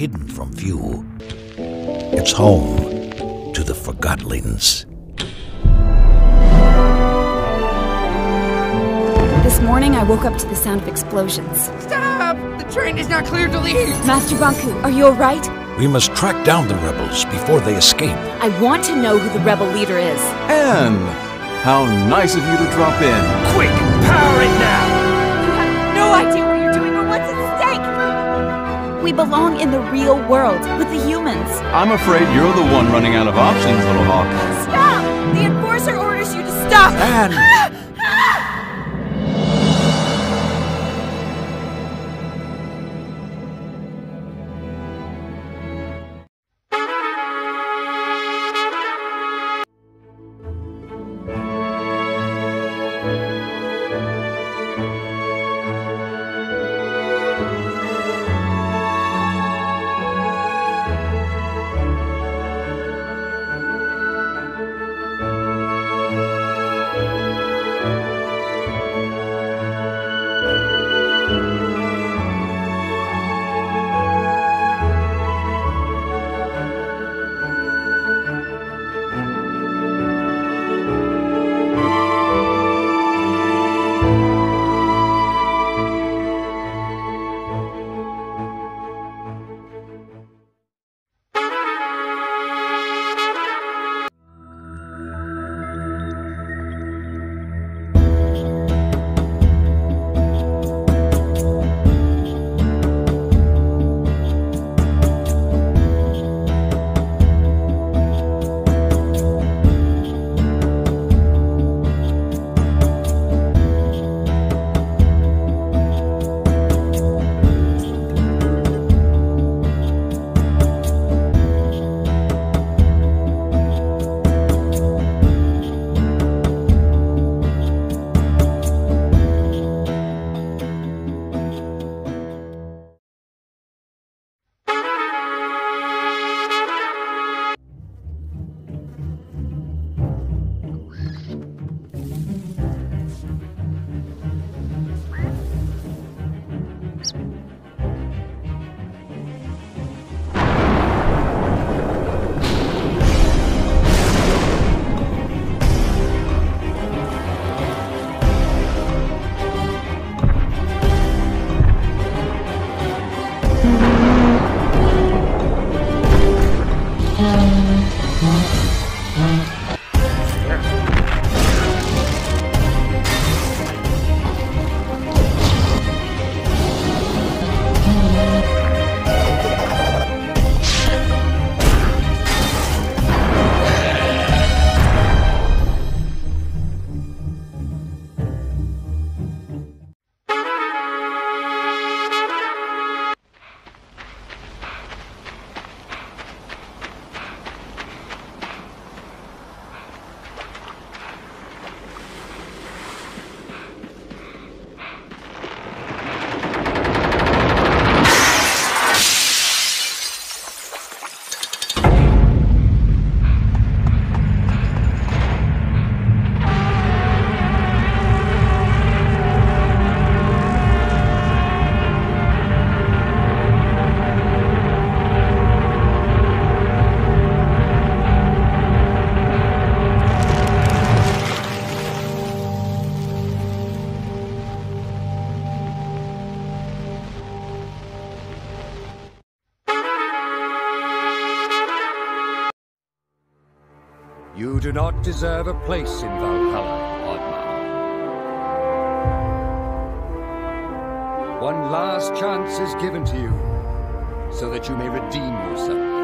hidden from view. It's home to the Forgotlings. This morning, I woke up to the sound of explosions. Stop! The train is not cleared to leave! Master Banku, are you alright? We must track down the rebels before they escape. I want to know who the rebel leader is. Anne! How nice of you to drop in. Quick! Power it now! You have no idea what you're doing or what's at stake! We belong in the real world, with the humans. I'm afraid you're the one running out of options, little hawk. Stop! The Enforcer orders you to stop! Anne! You do not deserve a place in Valhalla, Oddman. One last chance is given to you, so that you may redeem yourself.